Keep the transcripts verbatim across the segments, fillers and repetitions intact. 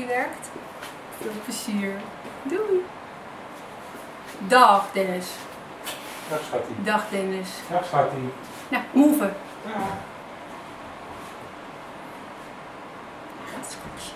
meewerkt. Veel plezier. Doei. Dag Dennis. Dag schattie. Dag Dennis. Dag schattie. Nou, move. Ja. Gaat het goed.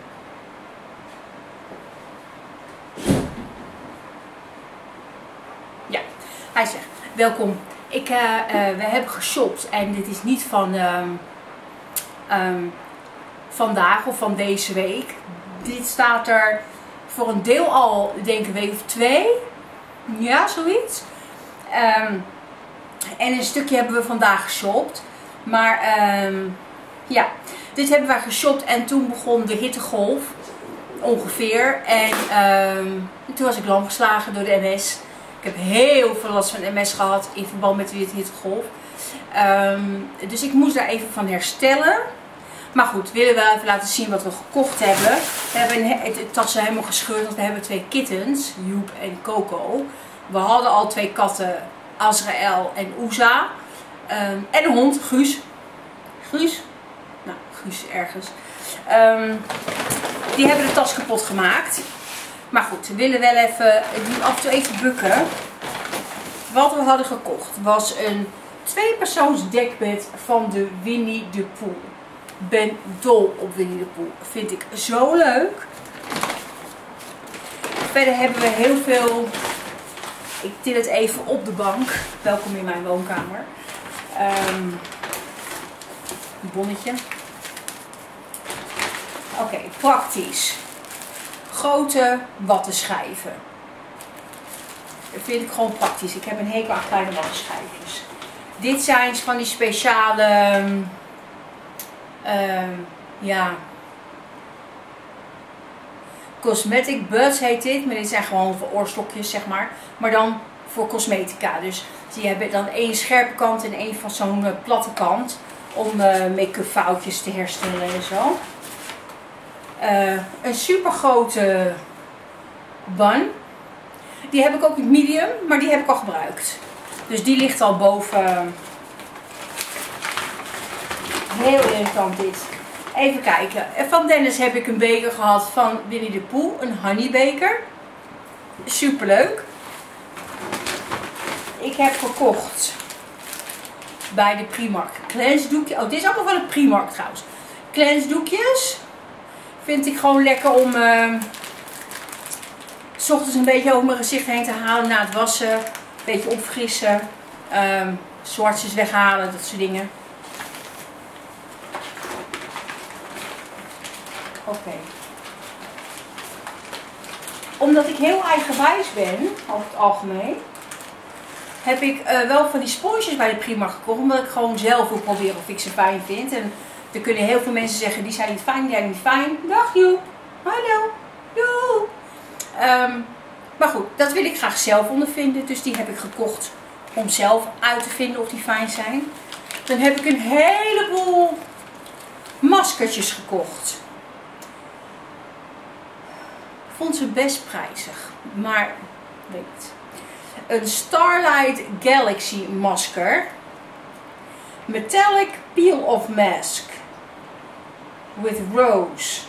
Ja, hij zegt, welkom. Ik, uh, uh, we hebben geshopt en dit is niet van um, um, vandaag of van deze week. Dit staat er voor een deel al, denk ik, een week of twee. Ja, zoiets. Um, en een stukje hebben we vandaag geshopt. Maar um, ja, dit hebben wij geshopt en toen begon de hittegolf. Ongeveer. En um, toen was ik lam geslagen door de M S. Ik heb heel veel last van M S gehad in verband met de hittegolf. Um, dus ik moest daar even van herstellen. Maar goed, willen we even laten zien wat we gekocht hebben. We hebben het tassen helemaal gescheurd, want we hebben twee kittens, Joep en Coco. We hadden al twee katten, Azrael en Oeza. Um, en een hond, Guus. Guus? Nou, Guus ergens. Um, die hebben de tas kapot gemaakt. Maar goed, we willen wel even, ik moet af en toe even bukken. Wat we hadden gekocht was een tweepersoons dekbed van de Winnie de Pooh. Ik ben dol op Winnie de Pooh. Vind ik zo leuk. Verder hebben we heel veel. Ik til het even op de bank. Welkom in mijn woonkamer. Um, een bonnetje. Oké, okay, praktisch. Grote wattenschijven. Dat vind ik gewoon praktisch. Ik heb een hekel aan kleine wattenschijfjes. Dit zijn van die speciale. Um, ja. Cosmetic buds heet dit. Maar dit zijn gewoon voor oorstokjes, zeg maar. Maar dan voor cosmetica. Dus die hebben dan één scherpe kant en één van zo'n uh, platte kant. Om uh, make-up foutjes te herstellen en zo. Uh, een super grote bun. Die heb ik ook in medium, maar die heb ik al gebruikt. Dus die ligt al boven. Heel irritant dit. Even kijken. Van Dennis heb ik een beker gehad van Winnie de Pooh. Een honeybeker. Super leuk. Ik heb gekocht bij de Primark cleansdoekjes. Oh, dit is allemaal van de Primark trouwens. Cleansdoekjes. Vind ik gewoon lekker om uh, 's ochtends een beetje over mijn gezicht heen te halen na het wassen. Een beetje opfrissen. Um, zwartjes weghalen, dat soort dingen. Oké. Okay. Omdat ik heel eigenwijs ben, over het algemeen, heb ik uh, wel van die sponsjes bij de Primark gekocht. Omdat ik gewoon zelf wil proberen of ik ze fijn vind. En er kunnen heel veel mensen zeggen, die zijn niet fijn, die zijn niet fijn. Dag Joep. Hallo. Joep. Um, maar goed, dat wil ik graag zelf ondervinden. Dus die heb ik gekocht om zelf uit te vinden of die fijn zijn. Dan heb ik een heleboel maskertjes gekocht. Ik vond ze best prijzig. Maar, weet het. Een Starlight Galaxy masker. Metallic peel-off mask. With rose.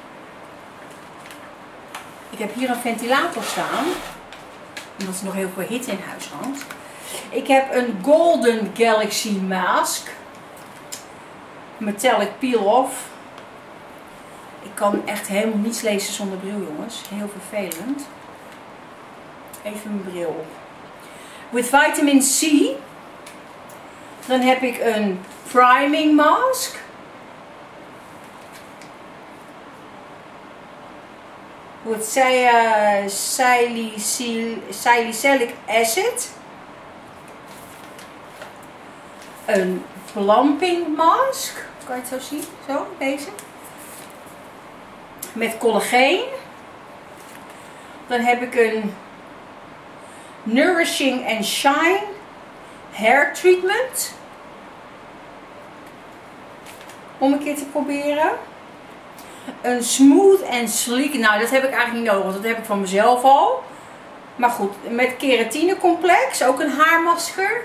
Ik heb hier een ventilator staan. Omdat er nog heel veel hitte in huis hangt. Ik heb een Golden Galaxy mask. Metallic peel-off. Ik kan echt helemaal niets lezen zonder bril, jongens. Heel vervelend. Even mijn bril op. With vitamin C. Dan heb ik een priming mask. With uh, salicylic acid. Een plumping mask. Kan je het zo zien? Zo, deze. Met collageen. Dan heb ik een Nourishing and Shine Hair Treatment. Om een keer te proberen. Een Smooth and Sleek. Nou, dat heb ik eigenlijk niet nodig, want dat heb ik van mezelf al. Maar goed, met keratine complex. Ook een haarmasker.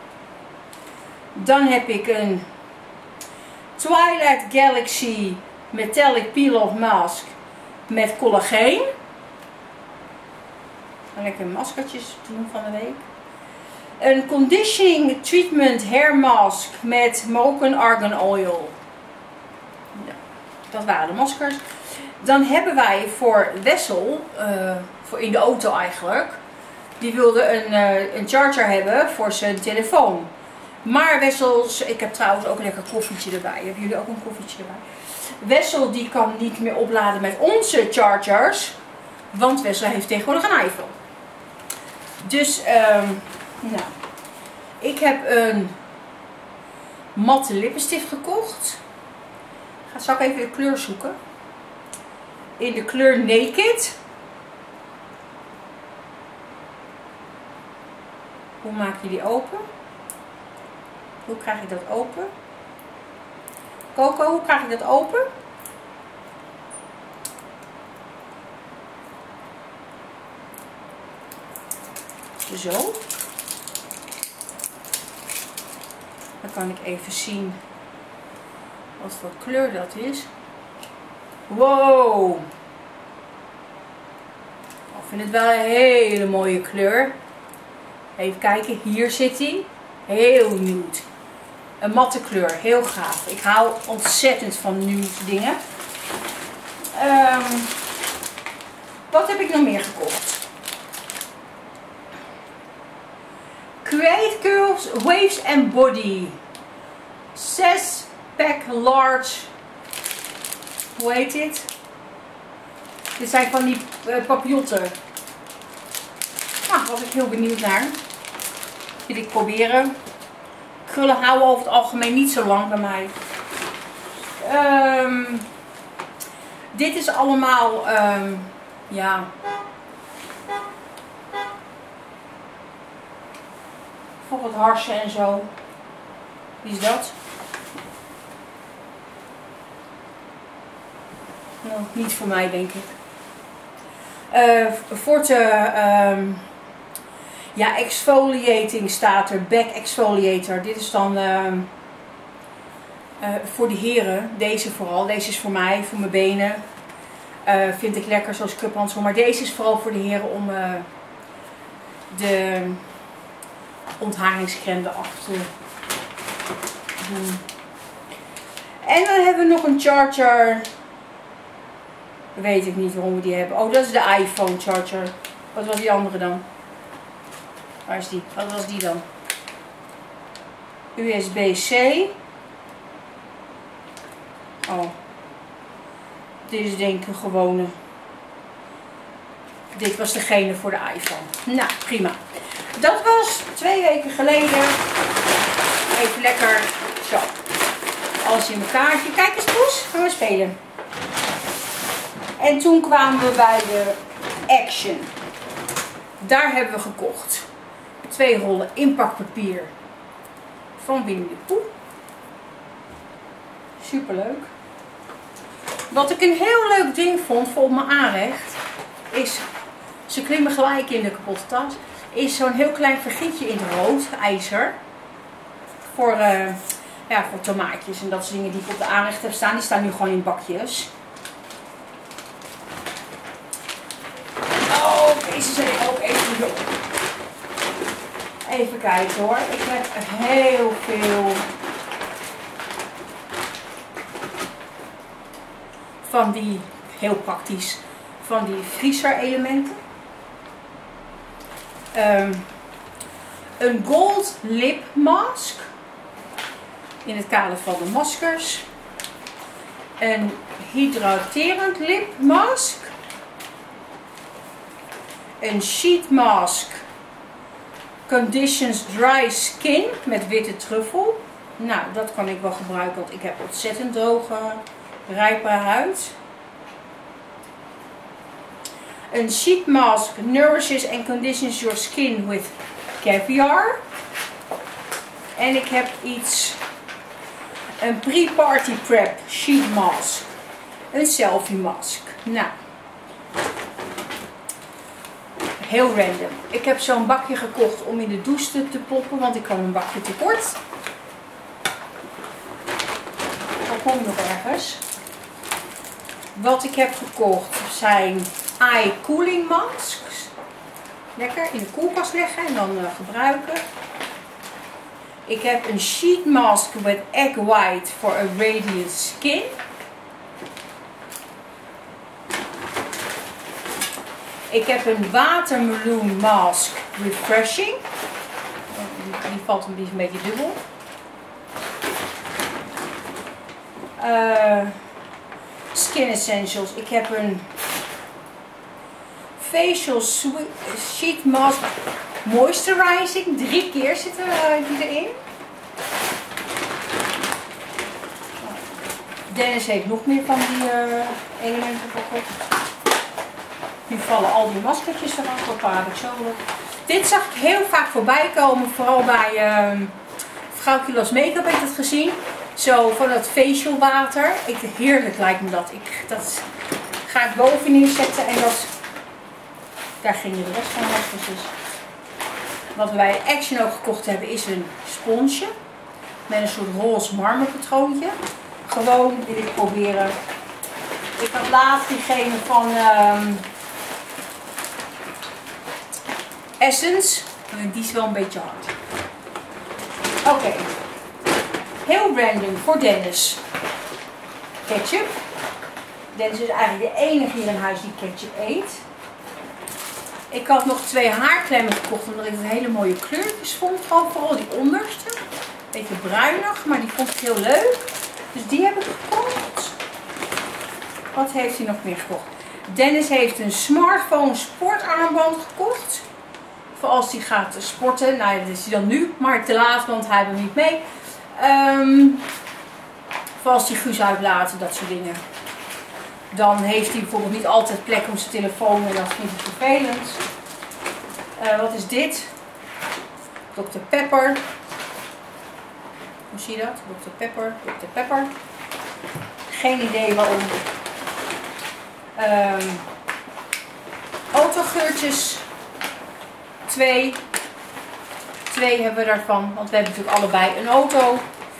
Dan heb ik een Twilight Galaxy Metallic Peel-Off Mask met collageen. Lekker maskertjes doen van de week. Een Conditioning Treatment Hair Mask met Moroccan Argan Oil. Ja, dat waren de maskers. Dan hebben wij voor Wessel, uh, voor in de auto eigenlijk, die wilde een, uh, een charger hebben voor zijn telefoon. Maar Wessels, ik heb trouwens ook een lekker koffietje erbij. Hebben jullie ook een koffietje erbij? Wessel die kan niet meer opladen met onze chargers, want Wessel heeft tegenwoordig een iPhone. Dus, um, nou, ik heb een matte lippenstift gekocht. Ga zal ik even de kleur zoeken. In de kleur Naked. Hoe maak je die open? Hoe krijg ik dat open? Coco, hoe krijg ik dat open? Zo. Dan kan ik even zien wat voor kleur dat is. Wow! Ik vind het wel een hele mooie kleur. Even kijken, hier zit hij. Heel nude. Een matte kleur, heel gaaf. Ik hou ontzettend van nude dingen. Um, wat heb ik nog meer gekocht? Create Curves, Waves and Body. zes pack large. Hoe heet dit? Dit zijn van die uh, papillotten. Nou, daar was ik heel benieuwd naar. Wil ik proberen. Krullen houden over het algemeen niet zo lang bij mij. Um, dit is allemaal, um, ja... voor het harsen en zo. Wie is dat? Nou, niet voor mij denk ik. Uh, voor te... Um, ja, exfoliating staat er. Back exfoliator. Dit is dan uh, uh, voor de heren. Deze vooral. Deze is voor mij, voor mijn benen. Uh, vind ik lekker zoals scrubhandschoen. Maar deze is vooral voor de heren om uh, de ontharingscrème af te doen. En dan hebben we nog een charger. Weet ik niet waarom we die hebben. Oh, dat is de iPhone charger. Wat was die andere dan? Waar is die? Wat was die dan? U S B C. Oh. Dit is denk ik een gewone. Dit was degene voor de iPhone. Nou, prima. Dat was twee weken geleden. Even lekker zo. Alles in elkaar. Kijk eens, Poes. Gaan we spelen. En toen kwamen we bij de Action. Daar hebben we gekocht. Twee rollen inpakpapier van Winnie de Pooh. Superleuk. Wat ik een heel leuk ding vond voor op mijn aanrecht is, ze klimmen gelijk in de kapotte tas, is zo'n heel klein vergietje in het rood ijzer voor, uh, ja, voor tomaatjes en dat soort dingen die ik op de aanrecht heb staan. Die staan nu gewoon in bakjes. Oh, deze zet ik ook even hier op. Even kijken hoor. Ik heb heel veel van die, heel praktisch, van die vriezer elementen. Um, een gold lip mask. In het kader van de maskers. Een hydraterend lip mask. Een sheet mask. Conditions dry skin met witte truffel. Nou, dat kan ik wel gebruiken, want ik heb ontzettend droge, rijpere huid. Een sheet mask nourishes and conditions your skin with caviar. En ik heb iets, een pre-party prep sheet mask. Een selfie mask. Nou. Heel random. Ik heb zo'n bakje gekocht om in de douche te, te ploppen, want ik kwam een bakje tekort. Dat komt nog ergens. Wat ik heb gekocht zijn eye cooling masks. Lekker in de koelkast leggen en dan uh, gebruiken. Ik heb een sheet mask with egg white for a radiant skin. Ik heb een watermeloen mask refreshing. Die, die valt een beetje dubbel. Uh, Skin Essentials. Ik heb een facial sheet mask moisturizing. Drie keer zitten uh, die erin. Dennis heeft nog meer van die uh, elementen gekocht. Nu vallen al die maskertjes eraf. Wat heb ik zo. Dit zag ik heel vaak voorbij komen. Vooral bij uh, Vrouw Kilo's Make-up heb ik het gezien. Zo van dat facial water. Ik, heerlijk lijkt me dat. Ik, dat ga ik boven neerzetten en dat, daar ging je de rest van weg. Dus wat we bij Action ook gekocht hebben is een sponsje. Met een soort roze marmerpatroontje. Gewoon wil ik proberen. Ik had laatst diegene van um, Essence. Die is wel een beetje hard. Oké. Okay. Heel random voor Dennis. Ketchup. Dennis is eigenlijk de enige hier in huis die ketchup eet. Ik had nog twee haarklemmen gekocht omdat ik het hele mooie kleurtjes vond. Gewoon vooral die onderste. Beetje bruinig, maar die vond ik heel leuk. Dus die heb ik gekocht. Wat heeft hij nog meer gekocht? Dennis heeft een smartphone sportarmband gekocht. Voor als hij gaat sporten. Nou, dat is hij dan nu. Maar te laat, want hij heeft hem niet mee. Um, voor als hij Guus uitlaat, dat soort dingen. Dan heeft hij bijvoorbeeld niet altijd plek om zijn telefoon en dat vindt hij vervelend. Uh, wat is dit? dokter Pepper. Hoe zie je dat? dokter Pepper, dokter Pepper. Geen idee waarom. Um, autogeurtjes. Twee. Twee hebben we daarvan, want we hebben natuurlijk allebei een auto.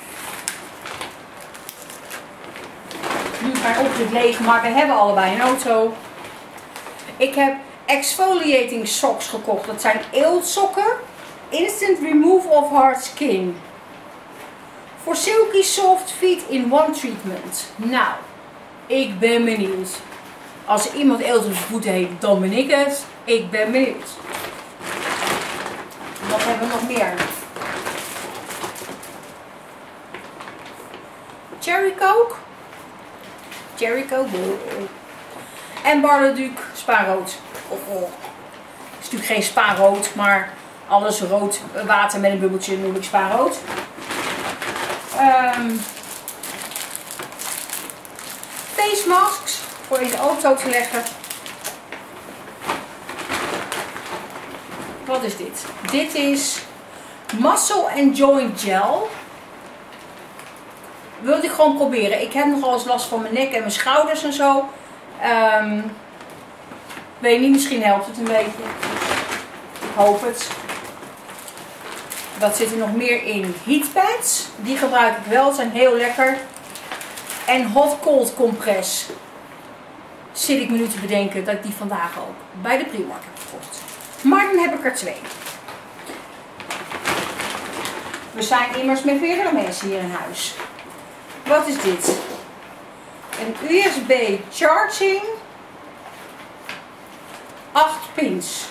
Nu is mijn oprit leeg, maar we hebben allebei een auto. Ik heb exfoliating socks gekocht. Dat zijn eeltsokken. Instant remove of hard skin. Voor silky soft feet in one treatment. Nou, ik ben benieuwd. Als er iemand eelt op zijn voeten heeft, dan ben ik het. Ik ben benieuwd. Wat hebben we nog meer? Cherry Coke. Cherry Coke. En Bar-le-Duc spaarrood. Oh, oh. Het is natuurlijk geen spaarrood, maar alles rood water met een bubbeltje noem ik spaarrood. Um, face masks voor in de auto te leggen. Wat is dit? Dit is Muscle and Joint Gel. Wilde ik gewoon proberen. Ik heb nogal eens last van mijn nek en mijn schouders en zo. Um, weet niet, misschien helpt het een beetje. Ik hoop het. Wat zit er nog meer in? Heatpads. Die gebruik ik wel. Ze zijn heel lekker. En hot cold compress. Zit ik me nu te bedenken dat ik die vandaag ook bij de Primark heb gekocht. Maar dan heb ik er twee. We zijn immers met meerdere mensen hier in huis. Wat is dit? Een U S B charging. acht pins.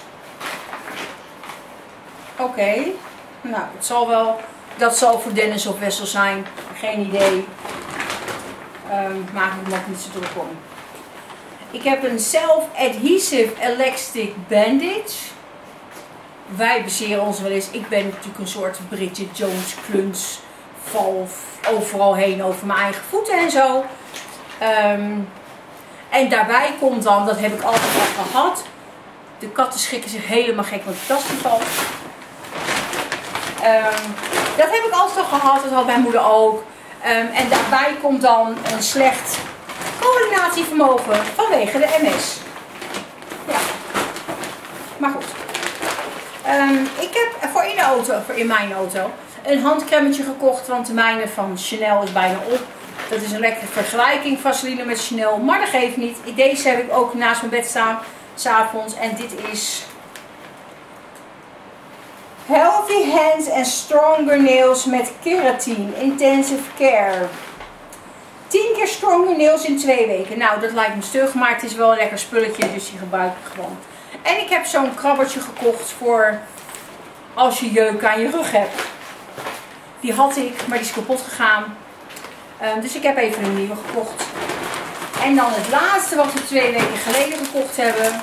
Oké. Okay. Nou, het zal wel. Dat zal voor Dennis of Wessel zijn. Geen idee. Um, maak ik me ook niet zo druk om. Ik heb een self-adhesive elastic bandage. Wij baseren ons wel eens. Ik ben natuurlijk een soort Bridget Jones kluns. Val overal heen over mijn eigen voeten en zo. Um, en daarbij komt dan, dat heb ik altijd al gehad. De katten schrikken zich helemaal gek, want de tas die valt. Um, dat heb ik altijd al gehad. Dat had mijn moeder ook. Um, en daarbij komt dan een slecht coördinatievermogen vanwege de M S. Ja. Maar goed. Um, ik heb voor in de auto, voor in mijn auto, een handcremmetje gekocht. Want de mijne van Chanel is bijna op. Dat is een lekkere vergelijking, Vaseline met Chanel. Maar dat geeft niet. Deze heb ik ook naast mijn bed staan, 's avonds. En dit is Healthy Hands and Stronger Nails met Keratin Intensive Care. tien keer Stronger Nails in twee weken. Nou, dat lijkt me stug, maar het is wel een lekker spulletje, dus die gebruik ik gewoon. En ik heb zo'n krabbertje gekocht voor als je jeuk aan je rug hebt. Die had ik, maar die is kapot gegaan. Um, dus ik heb even een nieuwe gekocht. En dan het laatste wat we twee weken geleden gekocht hebben.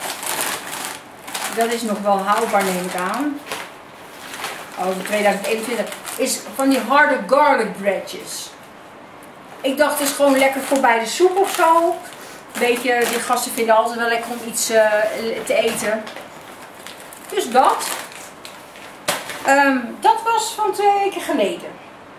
Dat is nog wel houdbaar, neem ik aan. Oh, tweeduizend eenentwintig. Is van die harde garlic breadjes. Ik dacht, het is gewoon lekker voor bij de soep of zo. Weet je, die gasten vinden altijd wel lekker om iets uh, te eten. Dus dat. Um, dat was van twee weken geleden.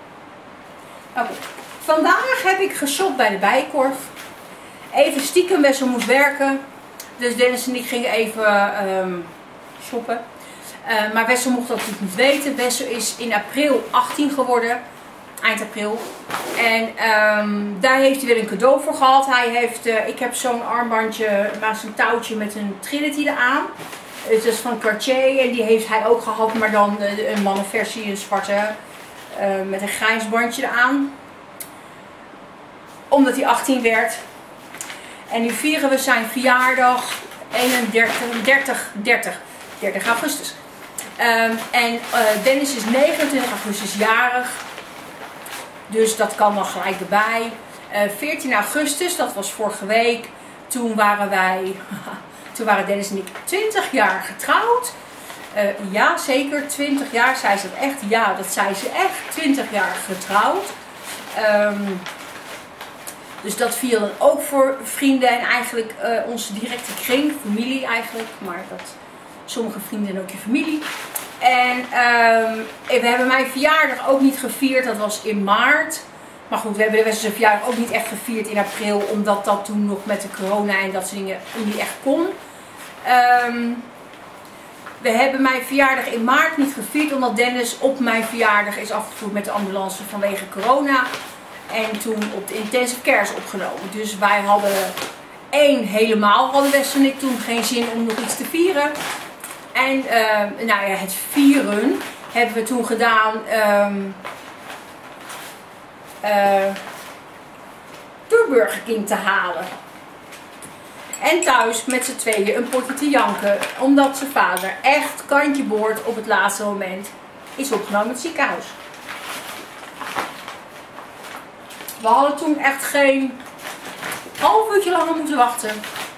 Oké. Okay. Vandaag heb ik geshopt bij de Bijenkorf. Even stiekem, Wessel moest werken. Dus Dennis en ik gingen even um, shoppen. Uh, maar Wessel mocht dat natuurlijk niet weten. Wessel is in april achttien geworden. Eind april. En um, daar heeft hij weer een cadeau voor gehad. Hij heeft, uh, ik heb zo'n armbandje, maar zo'n touwtje met een Trinity eraan. Het is van Cartier en die heeft hij ook gehad, maar dan uh, een mannenversie, een zwarte, uh, met een grijs bandje eraan. Omdat hij achttien werd. En nu vieren we zijn verjaardag eenendertig, dertig, dertig, dertig augustus. Um, en uh, Dennis is negenentwintig augustus jarig. Dus dat kan dan gelijk erbij. Uh, veertien augustus, dat was vorige week. Toen waren wij, toen waren Dennis en ik twintig jaar getrouwd. Uh, ja, zeker twintig jaar. Zei ze dat echt? Ja, dat zei ze echt. twintig jaar getrouwd. Um, dus dat viel dan ook voor vrienden en eigenlijk uh, onze directe kring, familie eigenlijk. Maar dat, sommige vrienden en ook je familie. En um, we hebben mijn verjaardag ook niet gevierd, dat was in maart. Maar goed, we hebben de westerse verjaardag ook niet echt gevierd in april, omdat dat toen nog met de corona en dat soort dingen niet echt kon. Um, we hebben mijn verjaardag in maart niet gevierd, omdat Dennis op mijn verjaardag is afgevoerd met de ambulance vanwege corona. En toen op de intensive care is opgenomen. Dus wij hadden één helemaal, hadden Wessel en ik toen geen zin om nog iets te vieren. En uh, nou ja, het vieren hebben we toen gedaan um, uh, door Burger King te halen. En thuis met z'n tweeën een potje te janken. Omdat zijn vader echt kantje boord op het laatste moment is opgenomen in het ziekenhuis. We hadden toen echt geen half uurtje langer moeten wachten.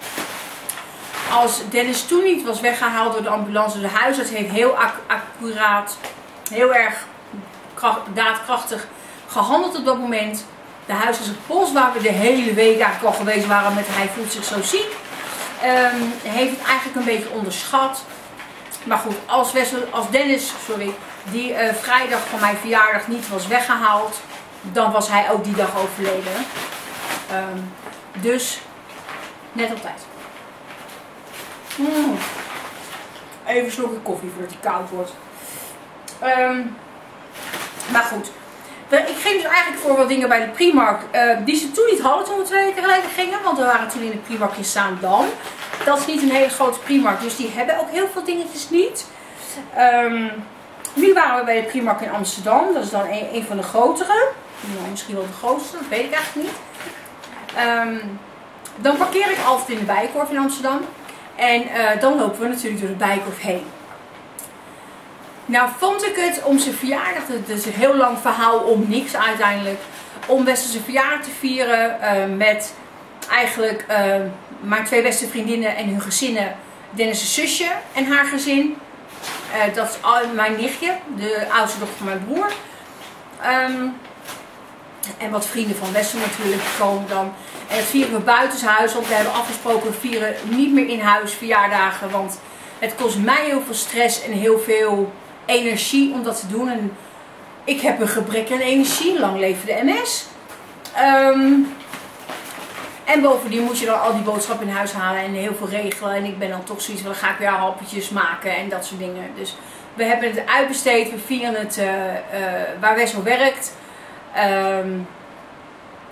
Als Dennis toen niet was weggehaald door de ambulance, de huisarts heeft heel accuraat, heel erg kracht, daadkrachtig gehandeld op dat moment. De huisarts het Bos, waar we de hele week eigenlijk al geweest waren met hij voelt zich zo ziek, um, heeft het eigenlijk een beetje onderschat. Maar goed, als, Wessel, als Dennis, sorry, die uh, vrijdag van mijn verjaardag niet was weggehaald, dan was hij ook die dag overleden. Um, dus net op tijd. Mm. Even een slokje koffie voordat hij koud wordt. Um, maar goed. Ik ging dus eigenlijk voor wat dingen bij de Primark. Uh, die ze toen niet hadden toen we twee weken geleden gingen. Want we waren toen in de Primark in Zaandam. Dat is niet een hele grote Primark. Dus die hebben ook heel veel dingetjes niet. Um, nu waren we bij de Primark in Amsterdam. Dat is dan een, een van de grotere. Nou, misschien wel de grootste. Dat weet ik eigenlijk niet. Um, dan parkeer ik altijd in de Bijenkorf in Amsterdam. En uh, dan lopen we natuurlijk door de Bijenkorf heen. Nou vond ik het om zijn verjaardag, dat is een heel lang verhaal om niks uiteindelijk. Om Wessel zijn verjaardag te vieren uh, met eigenlijk uh, mijn twee beste vriendinnen en hun gezinnen. Dennis' zusje en haar gezin. Uh, dat is mijn nichtje, de oudste dochter van mijn broer. Um, en wat vrienden van Wessel natuurlijk komen dan. En dat vieren we buitenshuis, want we hebben afgesproken we vieren niet meer in huis verjaardagen. Want het kost mij heel veel stress en heel veel energie om dat te doen. En ik heb een gebrek aan energie, lang leven de M S. Um, en bovendien moet je dan al die boodschappen in huis halen en heel veel regelen. En ik ben dan toch zoiets van, dan ga ik weer hapjes maken en dat soort dingen. Dus we hebben het uitbesteed, we vieren het uh, uh, waar Wessel werkt. Um,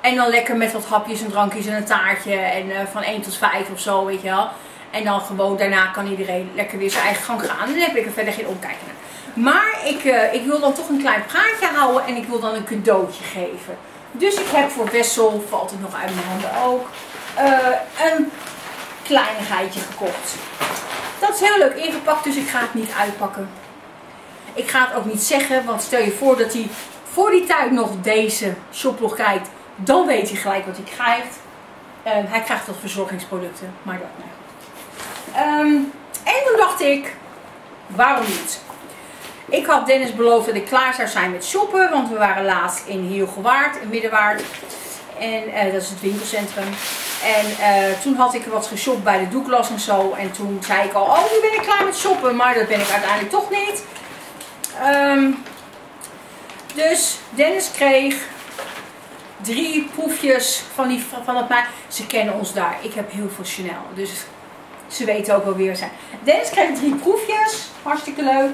En dan lekker met wat hapjes en drankjes en een taartje. En uh, van één tot vijf of zo, weet je wel. En dan gewoon daarna kan iedereen lekker weer zijn eigen gang gaan. En dan heb ik er verder geen omkijken naar. Maar ik, uh, ik wil dan toch een klein praatje houden. En ik wil dan een cadeautje geven. Dus ik heb voor Wessel, valt het nog uit mijn handen ook, uh, een kleinigheidje gekocht. Dat is heel leuk ingepakt, dus ik ga het niet uitpakken. Ik ga het ook niet zeggen, want stel je voor dat hij voor die tijd nog deze shoplog kijkt. Dan weet hij gelijk wat hij krijgt. Uh, hij krijgt wat verzorgingsproducten, maar dat niet. Um, en toen dacht ik, waarom niet? Ik had Dennis beloofd dat ik klaar zou zijn met shoppen, want we waren laatst in Heelgewaard, in Middenwaard. En uh, dat is het winkelcentrum. En uh, toen had ik wat geshopt bij de Douglas en zo. En toen zei ik al, oh nu ben ik klaar met shoppen, maar dat ben ik uiteindelijk toch niet. Um, dus Dennis kreeg drie proefjes van, die, van het mij. Ze kennen ons daar. Ik heb heel veel Chanel. Dus ze weten ook wel wie we zijn. Dennis kreeg drie proefjes. Hartstikke leuk.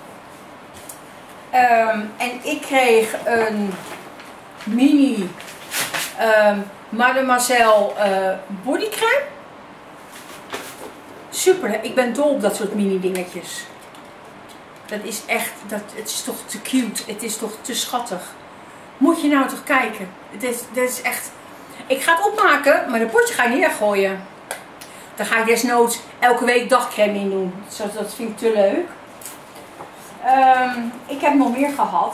Um, en ik kreeg een mini um, Mademoiselle uh, bodycrème. Super. Ik ben dol op dat soort mini dingetjes. Dat is echt, dat, het is toch te cute. Het is toch te schattig. Moet je nou toch kijken. Het is, dit is echt... Ik ga het opmaken, maar de potje ga ik niet weggooien. Daar ga ik desnoods elke week dagcrème in doen. Dat, dat vind ik te leuk. Um, ik heb nog meer gehad.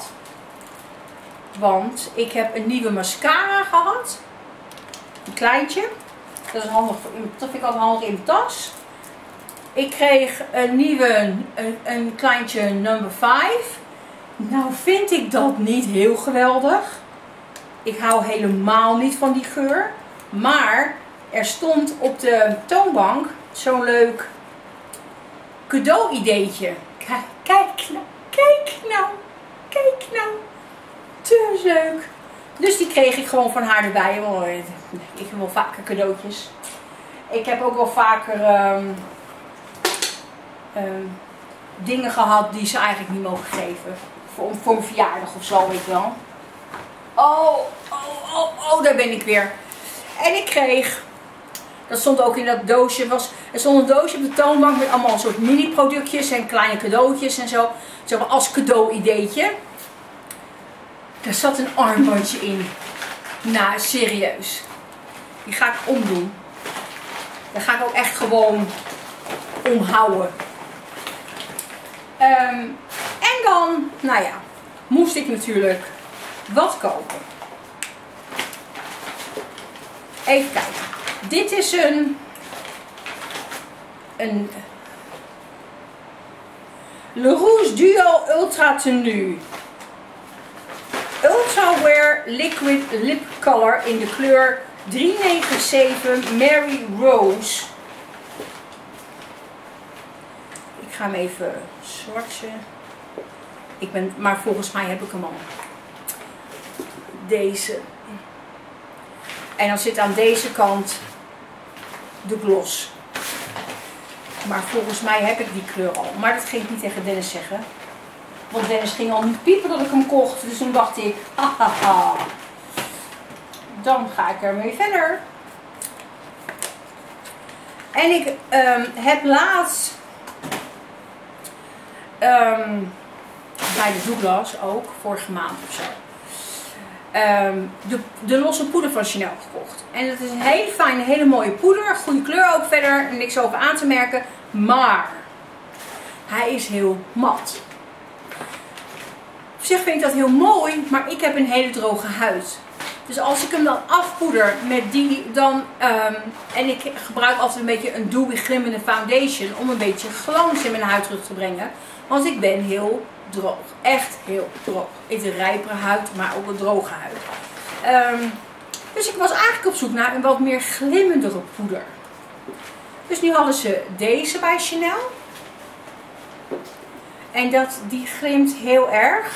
Want ik heb een nieuwe mascara gehad. Een kleintje. Dat is handig voor, dat vind ik altijd handig in mijn tas. Ik kreeg een nieuwe, een, een kleintje number vijf. Nou vind ik dat niet heel geweldig. Ik hou helemaal niet van die geur. Maar er stond op de toonbank zo'n leuk cadeau-ideetje. Kijk, kijk nou, kijk nou, kijk nou. Te leuk. Dus die kreeg ik gewoon van haar erbij. Oh, ik heb wel vaker cadeautjes. Ik heb ook wel vaker um, um, dingen gehad die ze eigenlijk niet mogen geven. Voor, voor een verjaardag of zo, weet je wel. Oh, oh, oh, oh, daar ben ik weer. En ik kreeg, dat stond ook in dat doosje, was, er stond een doosje op de toonbank met allemaal een soort mini productjes en kleine cadeautjes en zo. Zeg maar als cadeau ideetje. Daar zat een armbandje in. Nou, serieus. Die ga ik omdoen. Daar ga ik ook echt gewoon omhouden. Um, en dan, nou ja, moest ik natuurlijk wat kopen. Even kijken. Dit is een, een Le Rouge Duo Ultra Tenue. Ultra Wear Liquid Lip Color in de kleur drie negen zeven Mary Rose. Ik ga hem even swatchen. Ik ben, maar volgens mij heb ik hem al. Deze. En dan zit aan deze kant de gloss. Maar volgens mij heb ik die kleur al. Maar dat ging ik niet tegen Dennis zeggen. Want Dennis ging al niet piepen dat ik hem kocht. Dus toen dacht ik, hahaha. Dan ga ik ermee verder. En ik um, heb laatst um, bij de Douglas ook, vorige maand of zo, um, de, de losse poeder van Chanel gekocht. En het is een hele fijne, hele mooie poeder. Goede kleur ook verder. Niks over aan te merken. Maar hij is heel mat. Op zich vind ik dat heel mooi, maar ik heb een hele droge huid. Dus als ik hem dan afpoeder met die, dan, um, en ik gebruik altijd een beetje een dewy glimmende foundation om een beetje glans in mijn huid terug te brengen. Want ik ben heel droog. Echt heel droog. Ik heb een rijpere huid, maar ook een droge huid. Um, dus ik was eigenlijk op zoek naar een wat meer glimmendere poeder. Dus nu hadden ze deze bij Chanel. En dat, die glimt heel erg.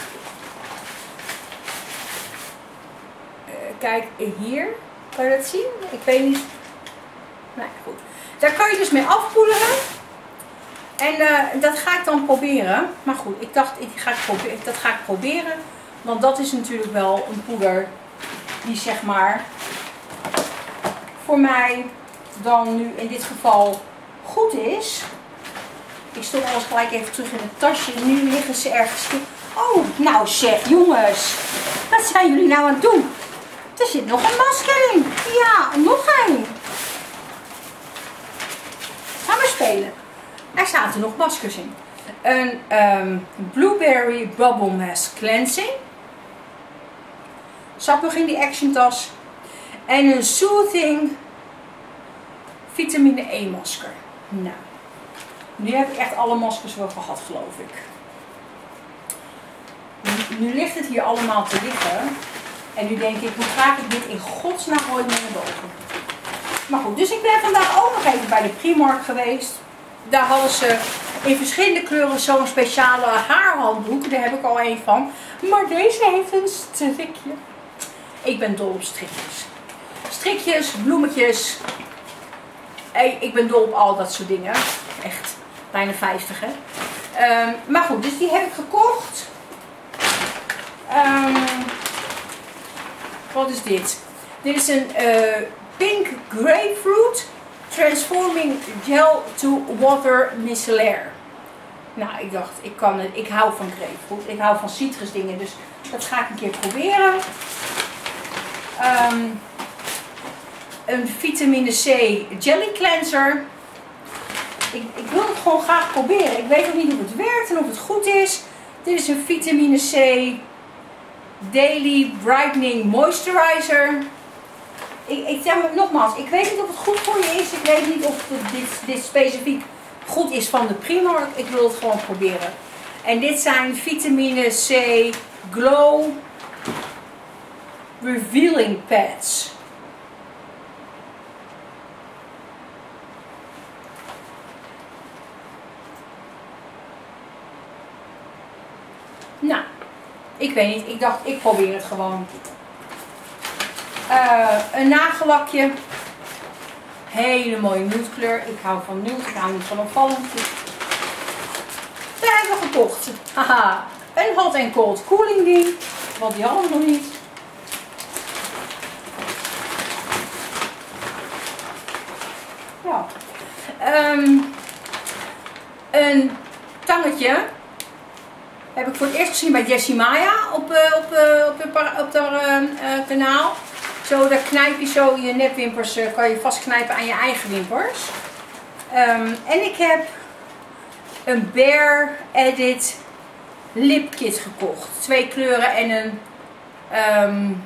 Uh, kijk hier. Kan je dat zien? Ik weet niet. Nou ja, goed. Daar kan je dus mee afpoederen. En uh, dat ga ik dan proberen. Maar goed, ik dacht, ik ga het proberen, dat ga ik proberen. Want dat is natuurlijk wel een poeder die zeg maar voor mij dan nu in dit geval goed is. Ik stop alles gelijk even terug in het tasje. Nu liggen ze ergens toe. Oh, nou zeg jongens. Wat zijn jullie nou aan het doen? Er zit nog een masker in. Ja, nog één. Gaan we spelen. Er zaten nog maskers in. Een um, Blueberry Bubble Mask Cleansing. Zat nog in die action tas. En een Soothing Vitamine E masker. Nou. Nu heb ik echt alle maskers wel gehad, geloof ik. Nu, nu ligt het hier allemaal te liggen. En nu denk ik, hoe ga ik dit in godsnaam ooit mee naar boven? Maar goed, dus ik ben vandaag ook nog even bij de Primark geweest. Daar hadden ze in verschillende kleuren zo'n speciale haarhanddoek. Daar heb ik al een van. Maar deze heeft een strikje. Ik ben dol op strikjes. Strikjes, bloemetjes. Ik ben dol op al dat soort dingen. Echt. Bijna vijftig, hè. Um, maar goed, dus die heb ik gekocht. Um, wat is dit? Dit is een uh, Pink Grapefruit Transforming Gel to Water Micellar. Nou, ik dacht, ik kan het. Ik hou van grapefruit. Ik hou van citrusdingen, dus dat ga ik een keer proberen. Um, een vitamine C Jelly Cleanser. Ik, ik wil het gewoon graag proberen. Ik weet nog niet of het werkt en of het goed is. Dit is een vitamine C Daily Brightening Moisturizer. Ik, ik zeg het nogmaals, ik weet niet of het goed voor je is. Ik weet niet of het, dit, dit specifiek goed is van de Primark. Ik wil het gewoon proberen. En dit zijn vitamine C Glow Revealing Pads. Nou, ik weet niet. Ik dacht, ik probeer het gewoon. Uh, een nagellakje. Hele mooie nude kleur. Ik hou van nude. Ik hou niet van opvallend. Daar hebben we gekocht. Haha. Een hot and cold cooling ding. Want die hadden we nog niet. Ja. Um, een tangetje. Heb ik voor het eerst gezien bij Jessie Maya op, uh, op, uh, op, op, op haar uh, uh, kanaal. Zo, daar knijp je zo je nepwimpers, uh, kan je vastknijpen aan je eigen wimpers. Um, en ik heb een Bare Edit Lip Kit gekocht. Twee kleuren en een um,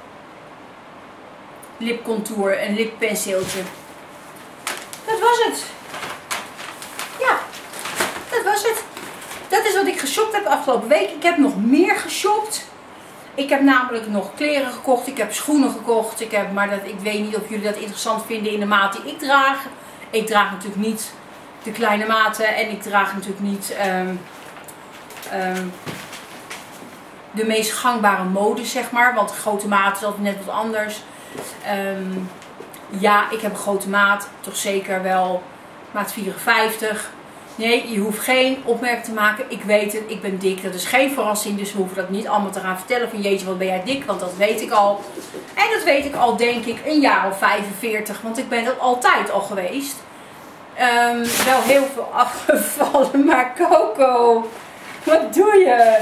lipcontour, een lippenseeltje. Dat was het. Ja, dat was het. Dat is wat ik geshopt heb afgelopen week. Ik heb nog meer geshopt. Ik heb namelijk nog kleren gekocht. Ik heb schoenen gekocht. Ik heb, maar dat, ik weet niet of jullie dat interessant vinden in de maat die ik draag. Ik draag natuurlijk niet de kleine maten. En ik draag natuurlijk niet um, um, de meest gangbare mode, zeg maar. Want de grote maat is altijd net wat anders. Um, ja, ik heb een grote maat. Toch zeker wel maat vierenvijftig. Nee, je hoeft geen opmerking te maken. Ik weet het, ik ben dik. Dat is geen verrassing, dus we hoeven dat niet allemaal te gaan vertellen van jeetje, wat ben jij dik, want dat weet ik al. En dat weet ik al, denk ik, een jaar of vijfenveertig, want ik ben dat altijd al geweest. Um, wel heel veel afgevallen, maar Coco, wat doe je?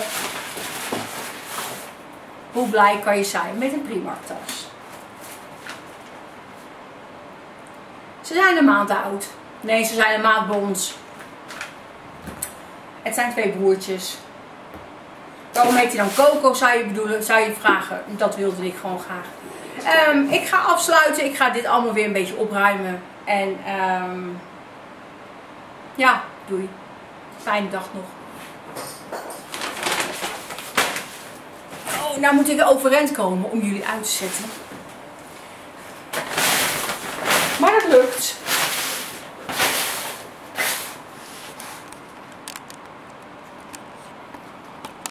Hoe blij kan je zijn met een Primark tas? Ze zijn een maand oud. Nee, ze zijn een maand bij ons. Het zijn twee broertjes. Waarom heet hij dan Coco, zou je bedoelen, zou je vragen. Dat wilde ik gewoon graag. Um, ik ga afsluiten. Ik ga dit allemaal weer een beetje opruimen. En um, ja, doei. Fijne dag nog. Oh, nou moet ik overeind komen om jullie uit te zetten. Maar dat lukt.